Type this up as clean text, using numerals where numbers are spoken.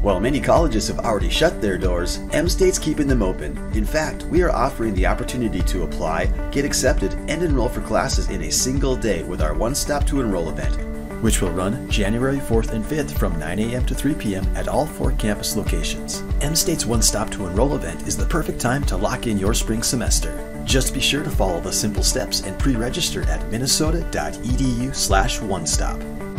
While many colleges have already shut their doors, M-State's keeping them open. In fact, we are offering the opportunity to apply, get accepted, and enroll for classes in a single day with our One Stop to Enroll event, which will run January 4th and 5th from 9 a.m. to 3 p.m. at all 4 campus locations. M-State's One Stop to Enroll event is the perfect time to lock in your spring semester. Just be sure to follow the simple steps and pre-register at minnesota.edu/onestop.